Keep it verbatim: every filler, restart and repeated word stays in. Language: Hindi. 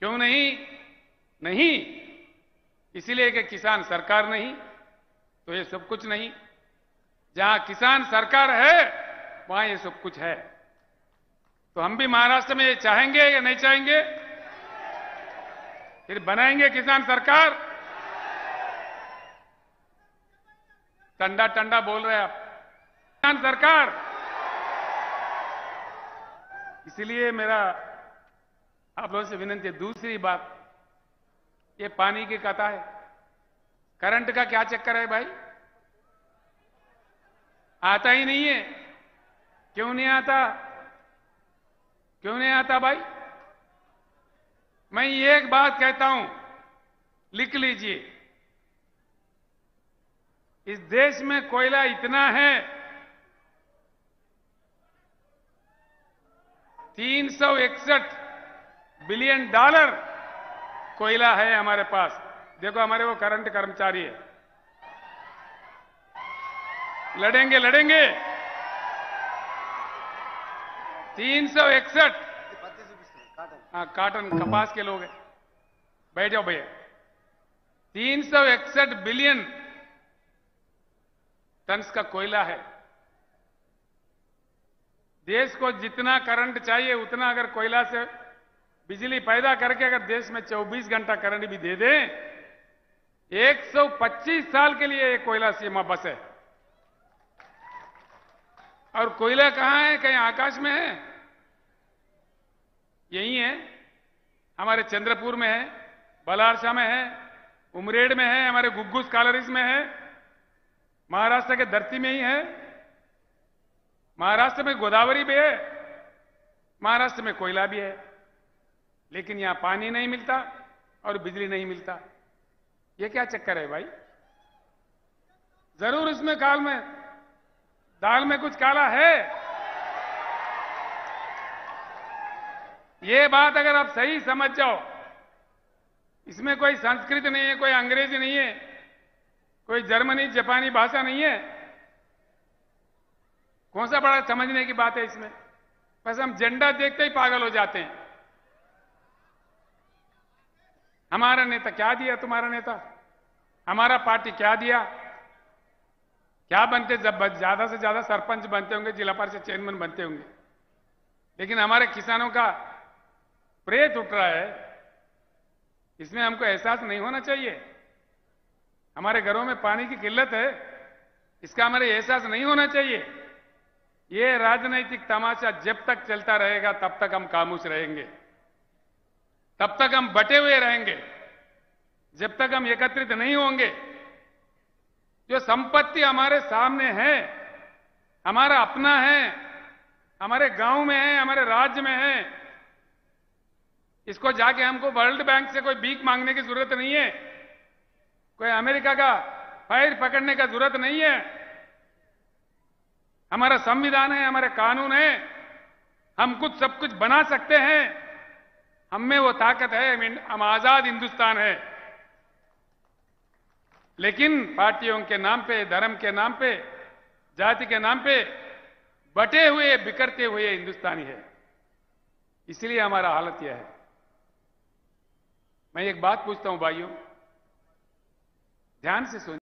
क्यों नहीं? नहीं इसीलिए कि किसान सरकार नहीं तो ये सब कुछ नहीं। जहां किसान सरकार है वहां ये सब कुछ है। तो हम भी महाराष्ट्र में ये चाहेंगे या नहीं चाहेंगे? फिर बनाएंगे किसान सरकार? टंडा टंडा बोल रहे हैं आप, किसान सरकार। इसलिए मेरा आप लोगों से विनती है। दूसरी बात, ये पानी की कथा है। करंट का क्या चक्कर है भाई? आता ही नहीं है। क्यों नहीं आता? क्यों नहीं आता भाई? मैं एक बात कहता हूं, लिख लीजिए। इस देश में कोयला इतना है, तीन सौ इकसठ बिलियन डॉलर कोयला है हमारे पास। देखो हमारे वो करंट कर्मचारी है, लड़ेंगे लड़ेंगे। तीन सौ इकसठ हाँ काटन कपास के लोग हैं। बैठ जाओ भैया। तीन सौ इकसठ बिलियन टन्स का कोयला है। देश को जितना करंट चाहिए उतना अगर कोयला से बिजली पैदा करके अगर देश में चौबीस घंटा करंट भी दे दें, एक सौ पच्चीस साल के लिए ये कोयला सीमा बस है। और कोयला कहां है? कहीं आकाश में है? यही है, हमारे चंद्रपुर में है, बलारसा में है, उमरेड में है, हमारे गुग्गुस कालरिस में है, महाराष्ट्र के धरती में ही है। महाराष्ट्र में गोदावरी भी है, महाराष्ट्र में कोयला भी है, लेकिन यहां पानी नहीं मिलता और बिजली नहीं मिलता। ये क्या चक्कर है भाई? जरूर इसमें काल में दाल में कुछ काला है। ये बात अगर आप सही समझ जाओ, इसमें कोई संस्कृत नहीं है, कोई अंग्रेजी नहीं है, कोई जर्मनी जापानी भाषा नहीं है। कौन सा बड़ा समझने की बात है इसमें? बस हम झंडा देखते ही पागल हो जाते हैं। हमारा नेता क्या दिया? तुम्हारा नेता हमारा पार्टी क्या दिया? क्या बनते? जब ज्यादा से ज्यादा सरपंच बनते होंगे, जिला परिषद चेयरमैन बनते होंगे, लेकिन हमारे किसानों का प्रेत उठ रहा है। इसमें हमको एहसास नहीं होना चाहिए? हमारे घरों में पानी की किल्लत है, इसका हमारे एहसास नहीं होना चाहिए? ये राजनीतिक तमाशा जब तक चलता रहेगा तब तक हम खामोश रहेंगे, तब तक हम बटे हुए रहेंगे, जब तक हम एकत्रित नहीं होंगे। जो संपत्ति हमारे सामने है, हमारा अपना है, हमारे गांव में है, हमारे राज्य में है, इसको जाके हमको वर्ल्ड बैंक से कोई भीख मांगने की जरूरत नहीं है, कोई अमेरिका का फाइल पकड़ने का जरूरत नहीं है। हमारा संविधान है, हमारे कानून है, हम कुछ सब कुछ बना सकते हैं। हम में वो ताकत है, हम आजाद हिंदुस्तान है। लेकिन पार्टियों के नाम पे, धर्म के नाम पे, जाति के नाम पे बटे हुए, बिखरते हुए हिंदुस्तानी है। इसलिए हमारा हालत यह है। मैं एक बात पूछता हूं भाइयों, ध्यान से सुनिए।